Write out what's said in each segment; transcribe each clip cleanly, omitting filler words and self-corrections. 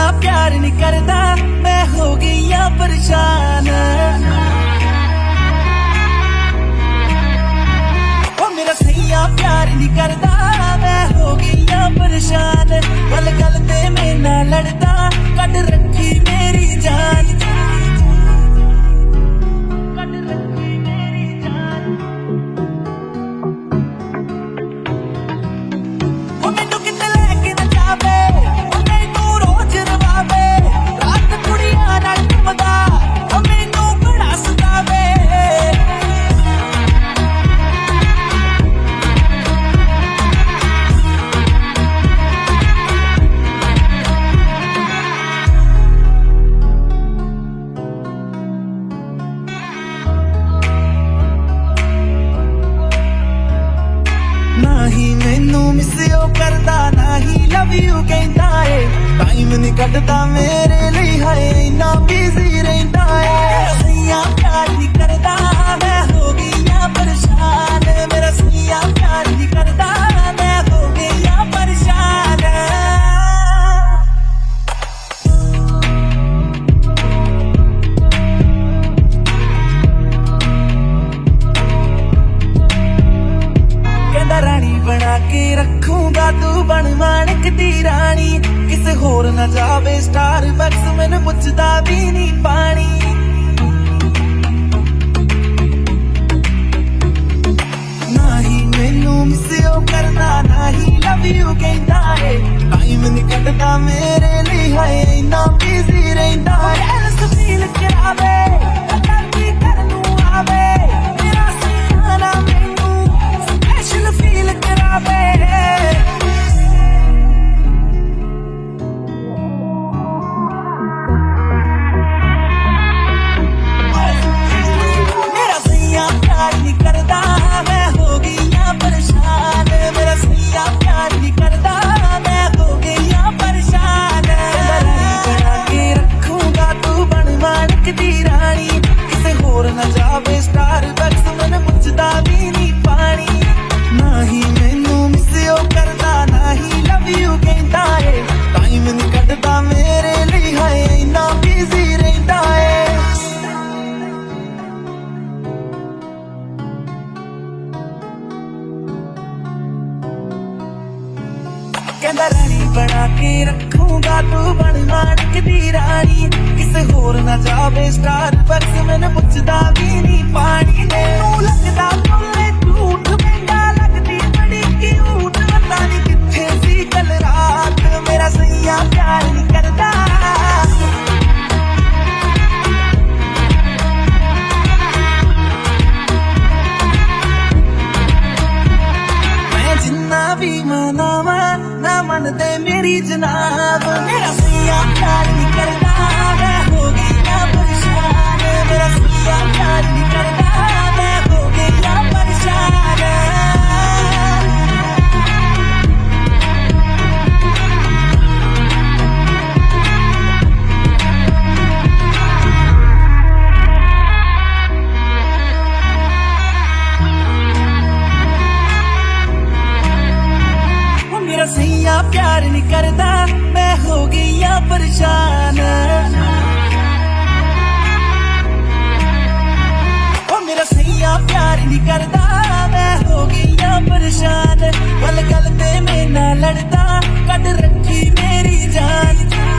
प्यार नहीं करदा, मैं हो गई परेशान। ओ मेरा सैया प्यार नहीं करदा, मैं हो गई परेशान। गल गल ते मेरे नाल लड़दा, कट रखी मेरी जान। करदा ना ही लव यू कहंदा है, टाइम नहीं कटदा मेरे लिए, हाय इन्ना बिजी रहंदा है। सैया प्यार नहीं करदा, मैं हो गई परेशान। मेरा सैया प्यार नहीं करदा, मैं हो गई परेशान। कहंदा रानी बना के रखूंगा, तू बन माणक दी रानी। किसे होर ना जावे स्टारबक्स, मैनू पुछदा भी नहीं पानी। ना ही मैनू मिस करदा, ना ही लव यू कहंदा है, टाइम नहीं कटदा मेरे लिए, हाय इन्ना बिजी रहंदा है। फील करावे गल्ती करनू आवे, मेरा सैया ना मैनू स्पेशल फील करावे। कहंदा रानी बना के रखूंगा, तू बन माणक दी रानी। किसे होर ना जावे स्टारबक्स, मैनू पुछदा भी नहीं पानी। मैनू लगदा बोले झूठ, महंगा लगदी बड़ी क्यूट। पता नहीं किथे सी कल रात, मेरा सैया प्यार नहीं करदा। मैं जिन्ना भी मनावा ना मन दे मेरी जनाब, मेरा सैया प्यार नहीं करदा, मैं हो गई परेशान। मेरा सैया प्यार नहीं करदा, मैं हो गई परेशान। मेरा सैया प्यार नहीं करदा, मैं हो गई परेशान। ओ मेरा सैया प्यार नहीं करदा, मैं हो गई परेशान। गल गल ते मेरे नाल लड़दा, कट रखी मेरी जान।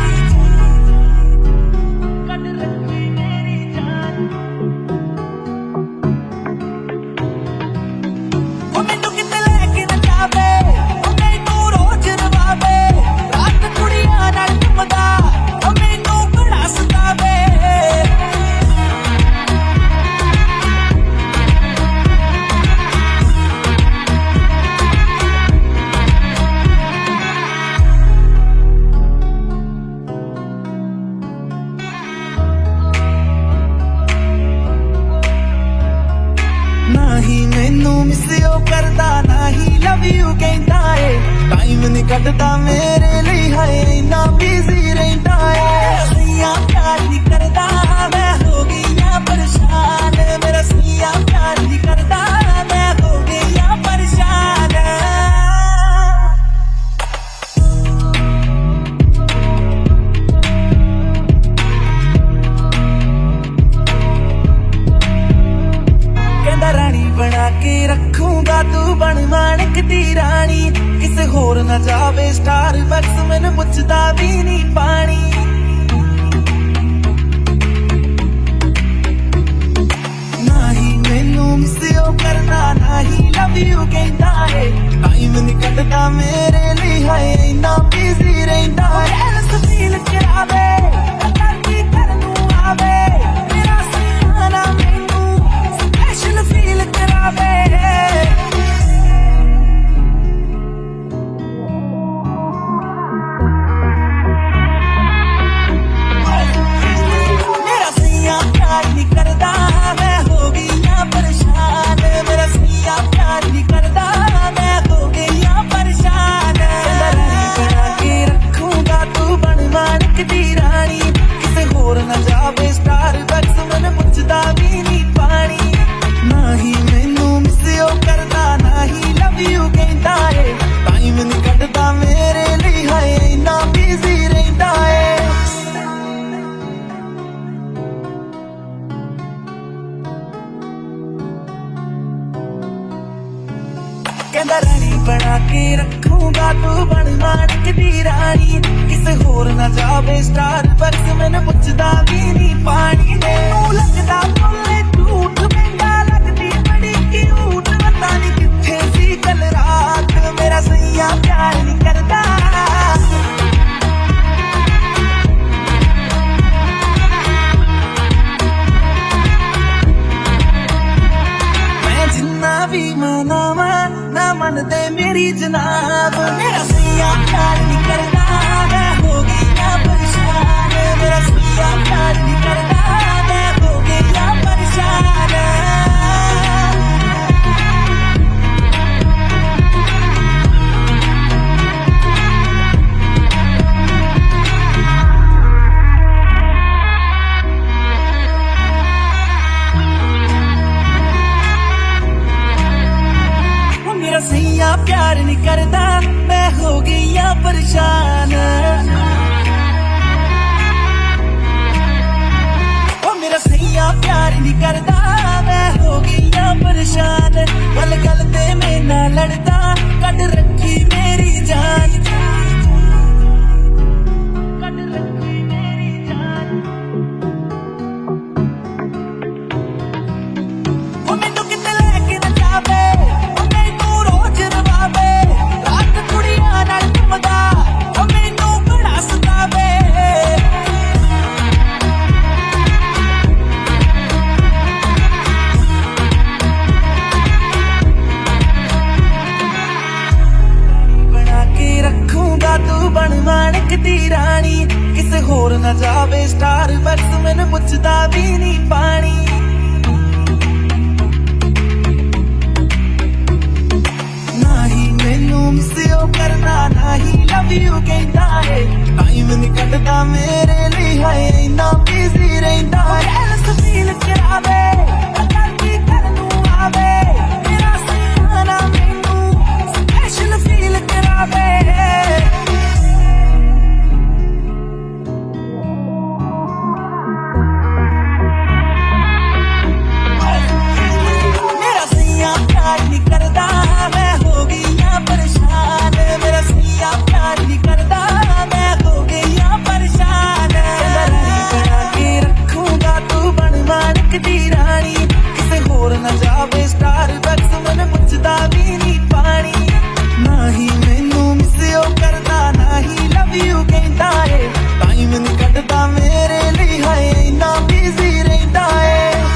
करदा ना ही लव यू कहंदा है, टाइम नहीं कटदा मेरे लिए, हाय इन्ना बिजी रहंदा है। सैया प्यार नहीं करदा, मैं हो गई परेशान। मेरा सैया प्यार नहीं करदा, मैं हो गई परेशान। जावे स्टार बक्स मैनू पुछदा भी नहीं पानी ना ही मैनू मिस करना ना ही लव यू कहता है टाइम नहीं कटदा मेरे लिए है इन्ना बिजी रहंदा है फील करावे की करनू आवे मेरा सियाना मैनू स्पेशल फील करावे मेरा सिया प्यार नहीं करदा मैं हो गई परेशान मेरा सिया प्यार नहीं करदा मैं हो गई परेशान बना के रखूंगा तू बन माणिक दी रानी किसे होर ना जावे स्टार बक्स मैनू पुछदा भी नहीं पानी ना ही मैनू मिस करदा ना ही लव यू कहता है टाइम नहीं कटदा मेरे लिए है इन्ना बिजी रहंदा है कहंदा रानी बना के रखूंगा तू बन माणिक दी रानी किसे होर ना जावे स्टार बक्स मैनू पुछदा भी नहीं पानी मैनू लगदा बोले झूठ महंगा लगदी बड़ी क्यूट पता नहीं किथे सी कल रात मेरा सैया प्यार नहीं करदा मैं जिन्ना भी मनावा ना मन दे मेरी जनाब मेरा सैया प्यार नहीं करदा मैं हो गई परेशान मेरा सैया प्यार नहीं करदा मैं हो गई परेशान मेरा सैया प्यार नहीं करदा मैं हो गई परेशान ओ मेरा सैया प्यार नहीं करदा मैं हो गई परेशान गल गल ते मेरे नाल लड़दा कट रखी मेरी जान कट रखी मेरी जान ओ मैनू किते लेके ना जावे रात कुड़ियां नाल घुमदा मैनू बड़ा सतावे बना के रखूंगा तू बन माणिक दी रानी किसे होर ना जावे स्टार बक्स मैनू पुछदा भी नहीं पानी मिस करना ना ही लव यू कहता है टाइम नहीं कटदा मेरे लिए है इन्ना बिजी रहंदा है फील करावे की करनू आवे मेरा सियाना मैनू स्पेशल फील करावे मेरा सैया प्यार नहीं करदा मैं हो गई परेशान मेरा सैया प्यार नहीं करदा मैं हो गई परेशान बना के रखूंगा तू बन माणिक दी रानी किसे होर ना जावे स्टार बक्स मैनू पुछदा भी नहीं पानी ना ही मैनू मिस करदा ना ही लव यू कहता है टाइम नहीं कटदा मेरे लिए है इन्ना बिजी रहंदा है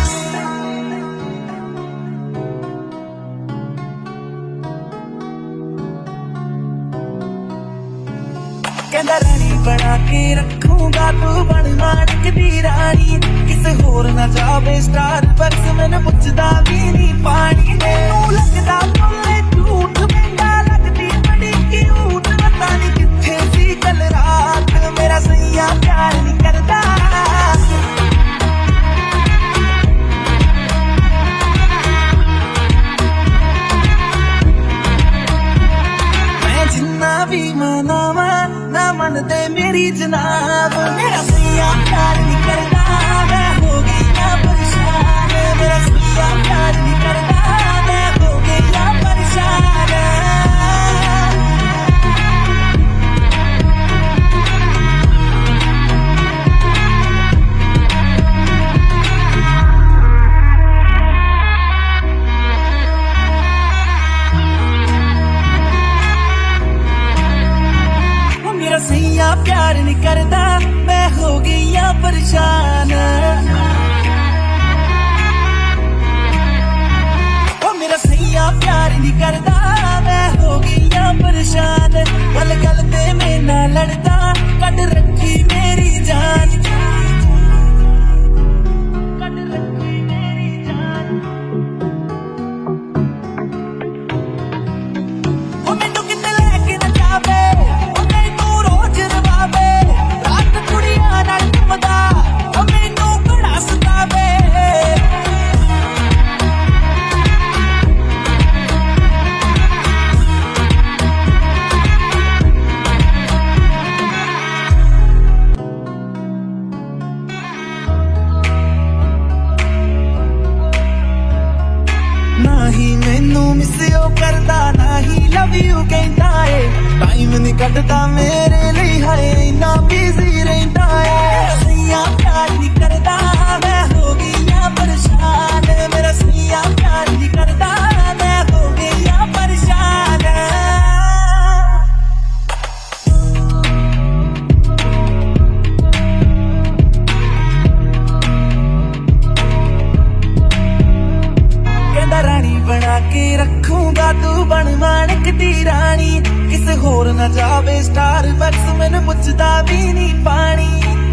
कहंदा रानी बना के रखूंगा तू बन माणिक दी रानी किसे होर ना जावे स्टार बक्स मैनू पुछदा भी नहीं पानी मैनू लगदा बोले झूठ महंगा लगदी बड़ी क्यूट पता नहीं किथे सी कल रात मेरा सैया प्यार नहीं करदा मैं जिन्ना भी मनावा ना मन दे मेरी जनाब मेरा सैया प्यार नहीं करदा लव यू कहता है टाइम नहीं कटदा मेरे लिए हाय इन्ना बिजी रहता है सैया प्यार नहीं करदा मैं हो गई परेशान मेरा सैया प्यार नहीं करदा मैं हो गई परेशान कहंदा रानी बना के रखूंगा तू बन माणिक दी रानी किसे होर ना जावे स्टार बक्स मैनू पुछदा भी नहीं पानी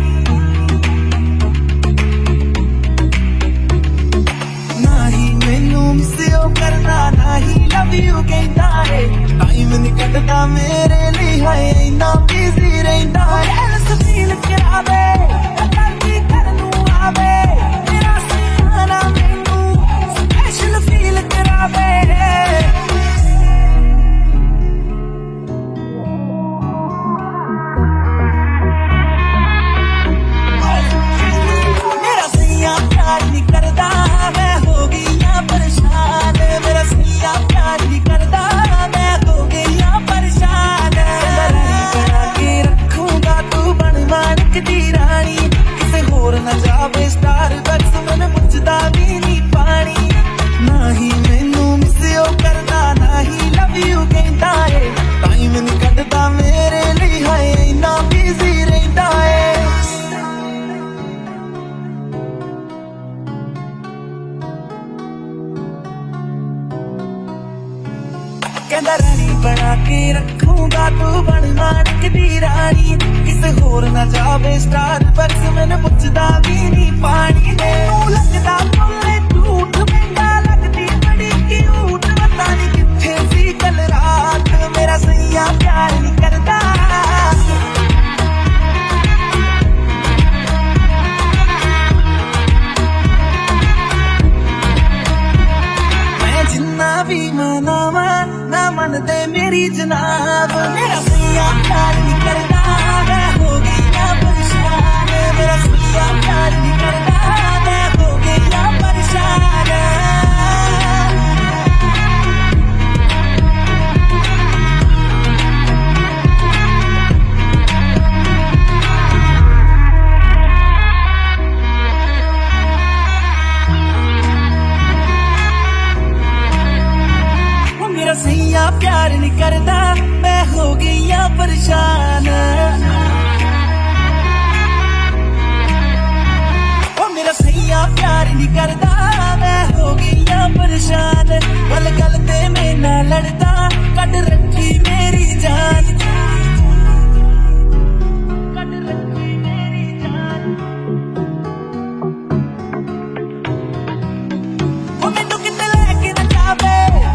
करना ना ही लव यू कहता है टाइम नहीं कटदा मेरे लिए हाय इन्ना बिजी रहता है फील करावे करती करनू आवे मेरा सैयाना मैनू स्पेशल फील करावे मेरा सैया प्यार नहीं करदा मैं हो गई परेशान मेरा सैया प्यार नहीं करदा मैं हो गई परेशान बना के रखूंगा तू बन माणिक दी रानी किसे होर ना जावे स्टार बक्स मैनू पुछदा भी नहीं पानी ना ही मैनू मिस करदा ना ही लव यू कहता है टाइम नहीं कटदा मेरे लिए हाय इन्ना बिजी रहता है कहंदा रानी बना के रखूंगा तू बन माणिक दी रानी किसे होर ना जावे स्टार बक्स मैनू पुछदा भी नहीं पानी मैनू लगदा बोले झूठ महंगा लगदी बड़ी क्यूट पता नहीं किथे सी कल रात मेरा सैया प्यार नहीं करदा मैं जिन्ना भी मनावा ना मन दे मेरी जनाब मेरा सैया प्यार नहीं करदा मैं हो गई परेशान मेरा सैया प्यार नहीं करदा मैं हो गई परेशान मेरा सैया प्यार नहीं करदा मैं हो गई परेशान ओ मेरा सैया प्यार नहीं करदा मैं हो गई परेशान गल गल ते मेरे नाल लड़दा कट रखी मेरी जान कट रखी मेरी जान ओ मैनू किते लेके ना जावे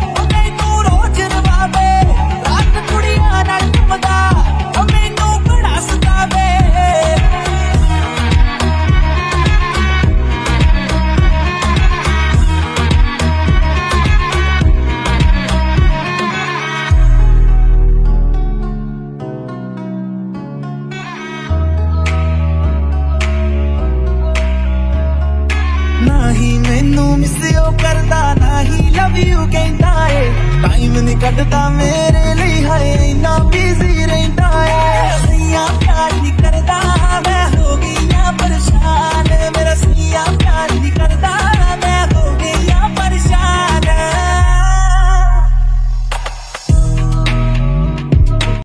ना ही मैनू मिस करदा ना ही लव यू कहता है टाइम नहीं कटदा मेरे